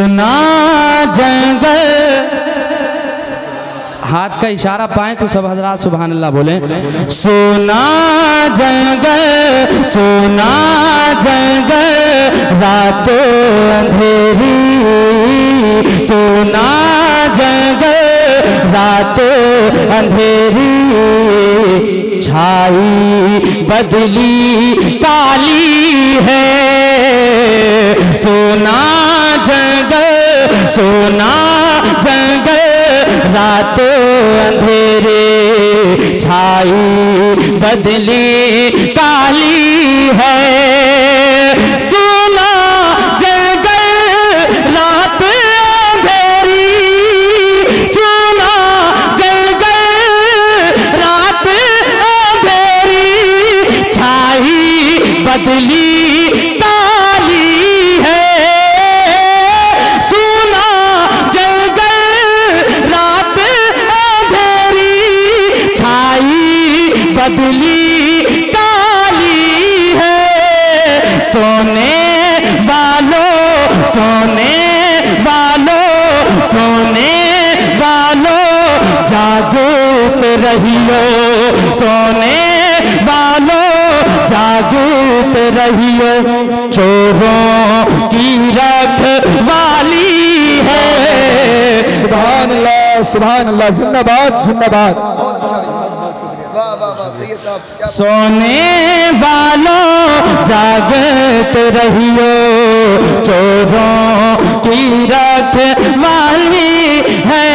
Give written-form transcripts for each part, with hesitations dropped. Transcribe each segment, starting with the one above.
सोना जंगल, हाथ का इशारा पाए तो सब हजरात सुभान अल्लाह बोले। सोना जंगल, सोना जंगल, रात अंधेरी, सोना जंगल, रात अंधेरी, छाई बदली काली है। सोना जंगल, सोना जंगल, रात अंधेरे, छाई बदली काली है। सोना जंगल, रात अंधेरी, सोना जंगल, रात अंधेरी, छाई बदली काली है। सोना जंगल, रात अंधेरी, छाई बदली काली है। सोने वालों, सोने वालों, सोने वालों, जागृत रहियो, सोने वालों, जागृत रहियो, चोरों की रखवाली है। सुभान अल्लाह, सुभान अल्लाह, जिंदाबाद जिंदाबाद। सोने वालों, जागृत रहियो, चोरों की रखवाली है।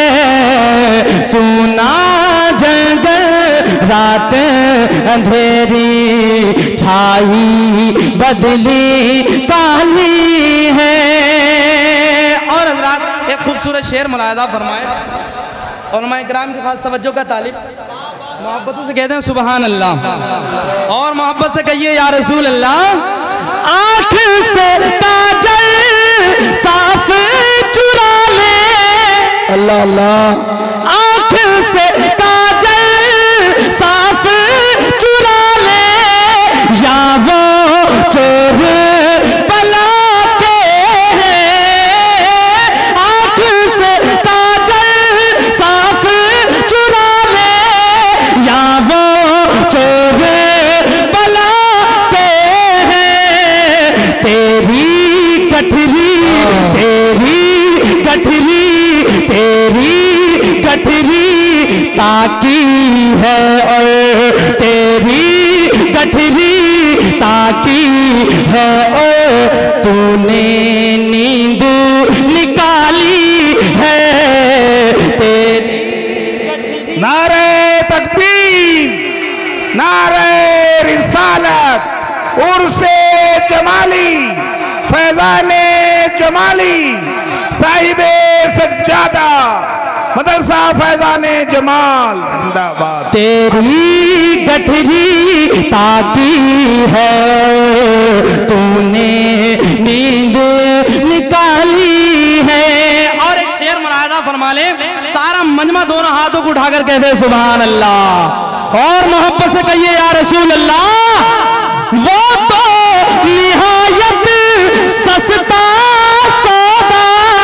सोना जंगल, रात अंधेरी, छाई बदली काली है। और हजरात एक खूबसूरत शेर मुलाहिजा फरमाए, उलमा इकराम की खास तवज्जो का तालिब, मोहब्बतों से कहते हैं सुभान अल्लाह, और मोहब्बत से कहिए या रसूल अल्लाह। आँख से काजल साफ चुरा ले, अल्लाह अल्लाह, आँख से काजल साफ चुरा ले, या वो चोर बला के हैं। आँख से काजल साफ चुरा ले, या वो चोर बला के हैं। तेरी कठरी, तेरी कठरी, तेरी कठरी ताकी है, और तेरी कठरी ताकी है, और तूने नींद निकाली है। तेरी नारे तकबीर, नारे रिसालत, उर्से जमाली, फैजाने जमाली, साहिबे सज्जादा, मदरसा फैजाने जमाल जिंदाबाद। तेरी गठरी ताकी है, तूने नींद निकाली है। और एक शेर मुलाहिजा फरमा ले, सारा मजमा दोनों हाथों को उठाकर कहते सुभान अल्लाह, और मोहब्बत से कहिए या रसूल अल्लाह। वो तो निहायत सस्ता सौदा,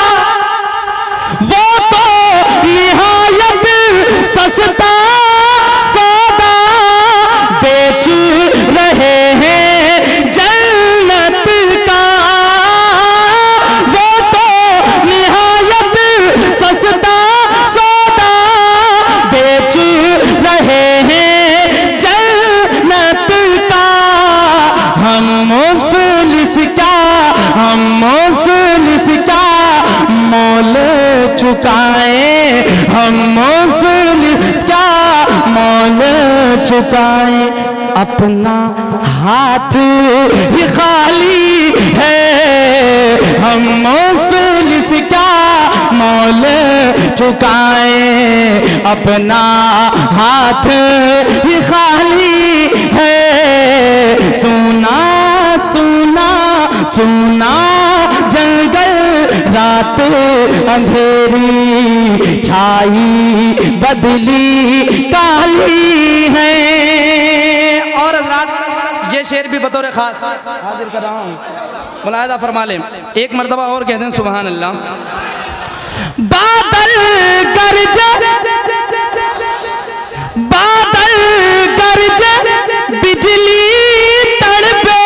वो तो निहायत सस्ता सौदा, बेच रहे हैं जन्नत का। वो तो निहायत सस्ता सौदा, बेच रहे हैं जन्नत का। हम मुफलिस का, हम मुफलिस का मोल चुकाए, हम मुफलिस का मोल चुकाए। अपना हाथ ही खाली है, हम मुफलिस का मोल चुकाए। अपना हाथ ही खाली है। सोना सोना सोना जंगल, रात अंधेरी, छाई बदली काली है। और हज़रात ये शेर भी बतौर खास हाजिर कर रहा हूँ। मुलाहिजा फरमा लें, एक मरतबा और कह दें सुभान अल्लाह। बादल गरजे, बादल गरजे, बिजली तड़पे,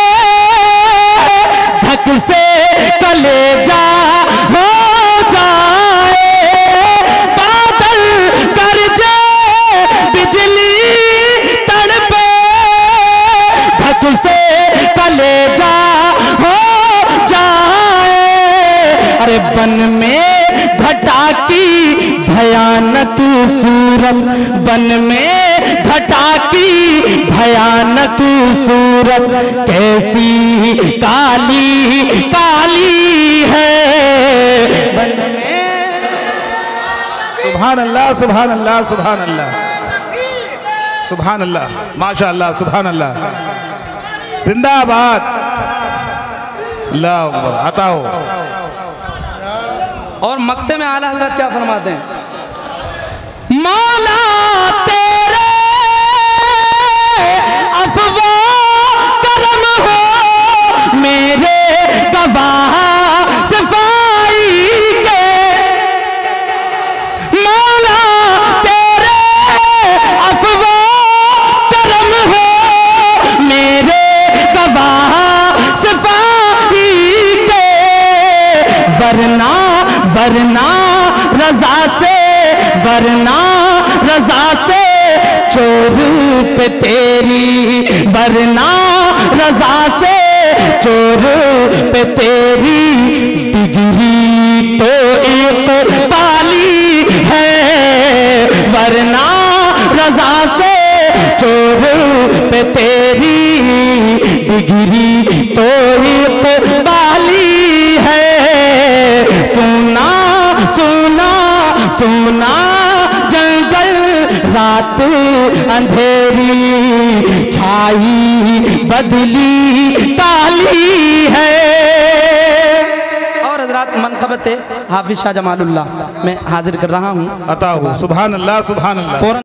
धक से कलेजा हो जाए। बादल गरजे, बिजली तड़पे, धक से कलेजा हो जाए। अरे बन में घटा की भयानक सूरत, बन में घटा की भयानक सूरत, कैसी काली काली है बन में। सुभान अल्लाह, सुभान अल्लाह, सुभान अल्लाह, सुभान अल्लाह, माशा अल्लाह, सुभान अल्लाह, जिंदाबाद, अल्लाह अकबर। आता हो। और मक्ते में आला हजरत क्या फरमाते हैं? मौला तेरे अफ़वा करम हो मेरे गवाह सफाई के। मौला तेरे अफ़वा करम हो मेरे गवाह सफाई के। वरना वरना रजा से, वरना रजा से चोर पे तेरी, वरना रजा से चोर पे तेरी डिग्री तो एक बाली है। वरना रजा से चोर पे तेरी डिग्री तो एक बाली है। सुना सुना सुना जंगल रात अंधेरी, छाई बदली काली है। और हजरात मनक़बत हाफिज शाह जमालुल्लाह मैं हाजिर कर रहा हूँ। अता हो। सुभान अल्लाह, सुभान अल्लाह।